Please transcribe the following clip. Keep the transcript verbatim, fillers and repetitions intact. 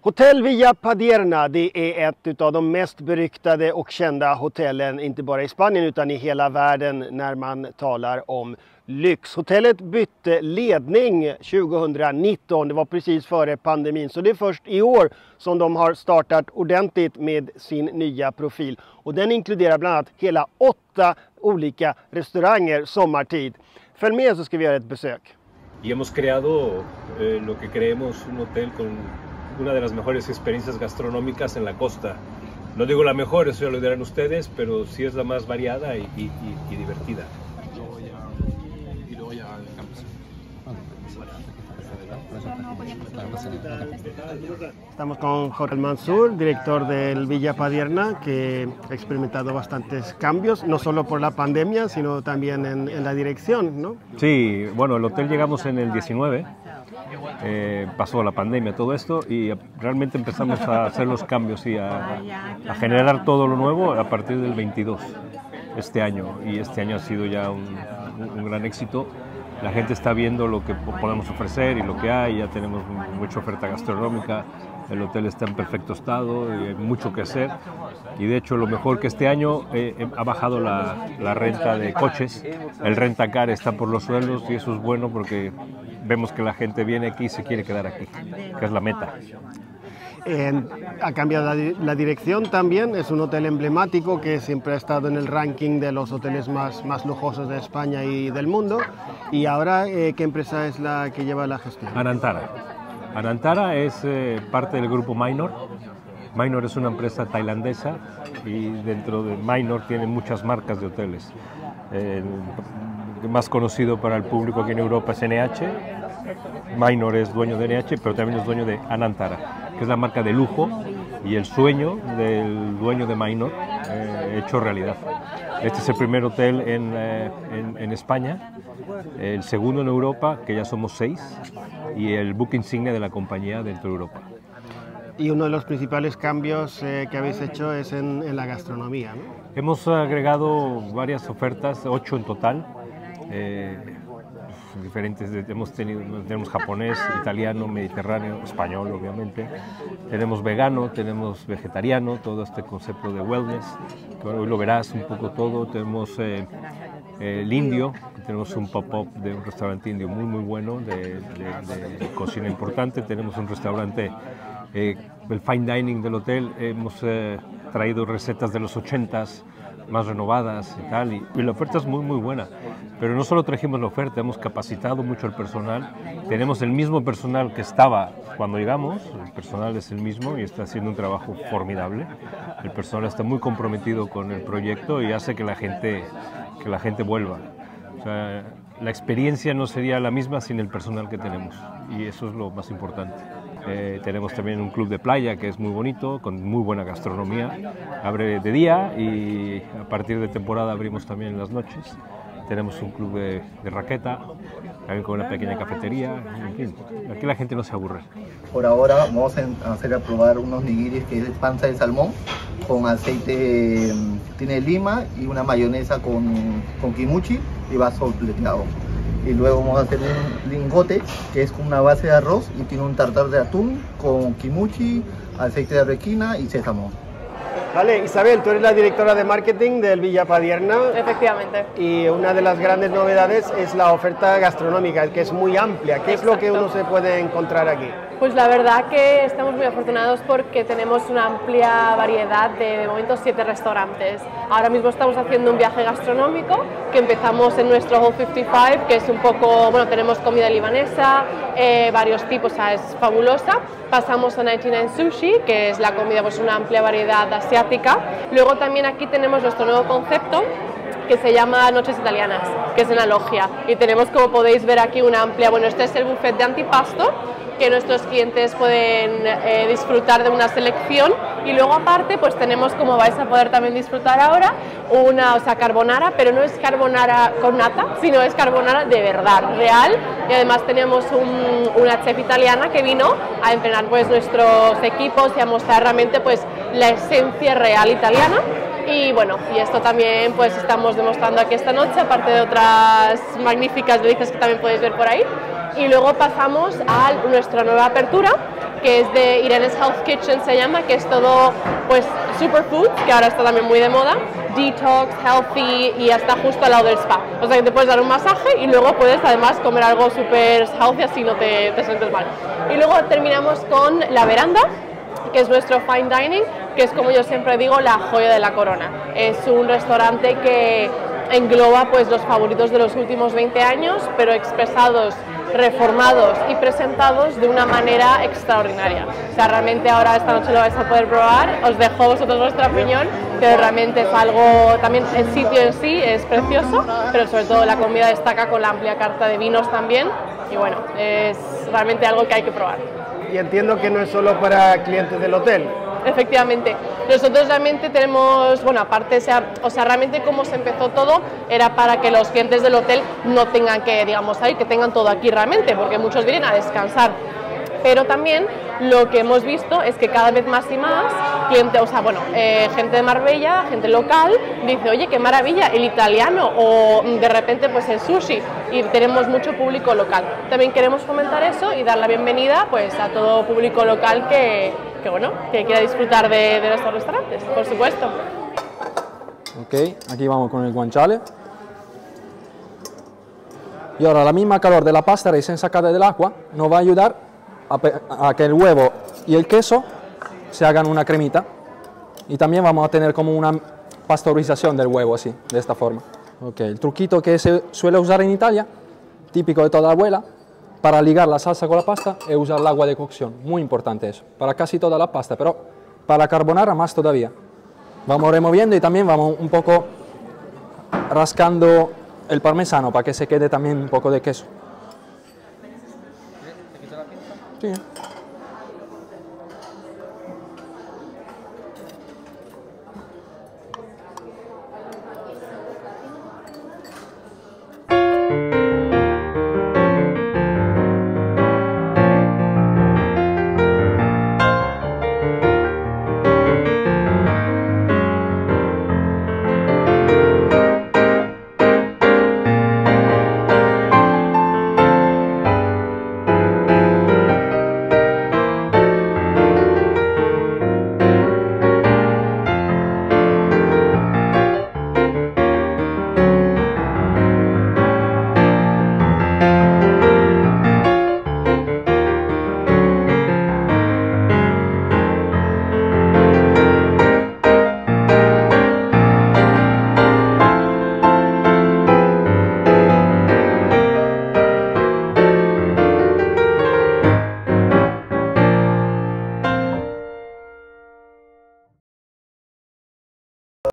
Hotell Villa Padierna, det är ett av de mest beryktade och kända hotellen, inte bara i Spanien utan i hela världen när man talar om lyx. Hotellet bytte ledning tjugonitton, det var precis före pandemin, så det är först i år som de har startat ordentligt med sin nya profil. Och den inkluderar bland annat hela åtta olika restauranger sommartid. Följ med så ska vi göra ett besök. Y hemos creado eh, lo que creemos un hotel con una de las mejores experiencias gastronómicas en la costa. No digo la mejor, eso ya lo dirán ustedes, pero sí es la más variada y, y, y, y divertida. Estamos con Jorge Mansur, director del Villa Padierna, que ha experimentado bastantes cambios, no solo por la pandemia, sino también en, en la dirección, ¿no? Sí, bueno, el hotel llegamos en el diecinueve, eh, pasó la pandemia, todo esto, y realmente empezamos a hacer los cambios y a, a generar todo lo nuevo a partir del veintidós, este año, y este año ha sido ya un, un, un gran éxito. La gente está viendo lo que podemos ofrecer y lo que hay, ya tenemos mucha oferta gastronómica, el hotel está en perfecto estado, y hay mucho que hacer y de hecho lo mejor que este año eh, ha bajado la, la renta de coches, el rentacar está por los suelos y eso es bueno porque vemos que la gente viene aquí y se quiere quedar aquí, que es la meta. Eh, ha cambiado la, la dirección también, es un hotel emblemático que siempre ha estado en el ranking de los hoteles más, más lujosos de España y del mundo. Y ahora, eh, ¿qué empresa es la que lleva la gestión? Anantara. Anantara es eh, parte del grupo Minor. Minor es una empresa tailandesa y dentro de Minor tiene muchas marcas de hoteles. Eh, el más conocido para el público aquí en Europa es N H. Minor es dueño de N H, pero también es dueño de Anantara, que es la marca de lujo y el sueño del dueño de Minor eh, hecho realidad. Este es el primer hotel en, eh, en, en España, el segundo en Europa, que ya somos seis, y el buque insignia de la compañía dentro de Europa. Y uno de los principales cambios eh, que habéis hecho es en, en la gastronomía, ¿no? Hemos agregado varias ofertas, ocho en total. Eh, diferentes, hemos tenido, tenemos japonés, italiano, mediterráneo, español obviamente, tenemos vegano, tenemos vegetariano, todo este concepto de wellness, que hoy lo verás un poco todo, tenemos eh, el indio, tenemos un pop-up de un restaurante indio muy muy bueno, de, de, de cocina importante, tenemos un restaurante, eh, el fine dining del hotel, hemos eh, traído recetas de los ochentas, más renovadas y tal, y, y la oferta es muy muy buena, pero no solo trajimos la oferta, hemos capacitado mucho al personal, tenemos el mismo personal que estaba cuando llegamos, el personal es el mismo y está haciendo un trabajo formidable, el personal está muy comprometido con el proyecto y hace que la gente, que la gente vuelva. O sea, la experiencia no sería la misma sin el personal que tenemos y eso es lo más importante. Eh, tenemos también un club de playa que es muy bonito, con muy buena gastronomía, abre de día y a partir de temporada abrimos también en las noches. Tenemos un club de, de raqueta, también con una pequeña cafetería, en fin, aquí la gente no se aburre. Por ahora vamos a hacer a probar unos nigiris que es panza de salmón con aceite, tiene lima y una mayonesa con, con kimuchi y vaso plateado. Y luego vamos a hacer un lingote que es con una base de arroz y tiene un tartar de atún con kimuchi, aceite de requina y sésamo. Vale, Isabel, tú eres la directora de marketing del Villa Padierna. Efectivamente. Y una de las grandes novedades es la oferta gastronómica, que es muy amplia. ¿Qué Exacto. es lo que uno se puede encontrar aquí? Pues la verdad que estamos muy afortunados porque tenemos una amplia variedad de, de momento, siete restaurantes. Ahora mismo estamos haciendo un viaje gastronómico que empezamos en nuestro Hall cincuenta y cinco, que es un poco, bueno, tenemos comida libanesa, eh, varios tipos, o sea, es fabulosa. Pasamos a noventa y nueve Sushi, que es la comida, pues una amplia variedad asiática. Luego también aquí tenemos nuestro nuevo concepto, que se llama Noches Italianas, que es una logia. Y tenemos, como podéis ver aquí, una amplia, bueno, este es el buffet de antipasto, que nuestros clientes pueden eh, disfrutar de una selección y luego aparte pues tenemos, como vais a poder también disfrutar ahora, una, o sea, carbonara, pero no es carbonara con nata, sino es carbonara de verdad, real, y además tenemos un, una chef italiana que vino a entrenar pues nuestros equipos y a mostrar realmente pues la esencia real italiana. Y bueno, y esto también pues estamos demostrando aquí esta noche, aparte de otras magníficas delicias que también podéis ver por ahí. Y luego pasamos a nuestra nueva apertura, que es de Irene's Health Kitchen, se llama, que es todo pues superfoods, que ahora está también muy de moda, detox, healthy y hasta justo al lado del spa. O sea que te puedes dar un masaje y luego puedes además comer algo súper healthy, así no te, te sientes mal. Y luego terminamos con La Veranda, que es nuestro fine dining, que es, como yo siempre digo, la joya de la corona. Es un restaurante que engloba pues los favoritos de los últimos veinte años, pero expresados, reformados y presentados de una manera extraordinaria. O sea, realmente ahora esta noche lo vais a poder probar, os dejo vosotros vuestra opinión, pero realmente es algo, también el sitio en sí es precioso, pero sobre todo la comida destaca con la amplia carta de vinos también, y bueno, es realmente algo que hay que probar. Y entiendo que no es solo para clientes del hotel. Efectivamente, nosotros realmente tenemos, bueno, aparte, o sea, o sea, realmente como se empezó todo era para que los clientes del hotel no tengan que, digamos, salir, que tengan todo aquí realmente, porque muchos vienen a descansar. Pero también lo que hemos visto es que cada vez más y más cliente, o sea, bueno, eh, gente de Marbella, gente local, dice, oye, qué maravilla, el italiano, o de repente pues el sushi, y tenemos mucho público local. También queremos fomentar eso y dar la bienvenida pues a todo público local que, que bueno, que quiera disfrutar de, de nuestros restaurantes, por supuesto. Ok, aquí vamos con el guanciale. Y ahora la misma calor de la pasta recién sacada del agua nos va a ayudar a, a que el huevo y el queso se hagan una cremita, y también vamos a tener como una pasteurización del huevo así, de esta forma. Okay. El truquito que se suele usar en Italia, típico de toda abuela, para ligar la salsa con la pasta es usar el agua de cocción, muy importante eso, para casi toda la pasta, pero para la carbonara más todavía. Vamos removiendo y también vamos un poco rascando el parmesano para que se quede también un poco de queso. Sí.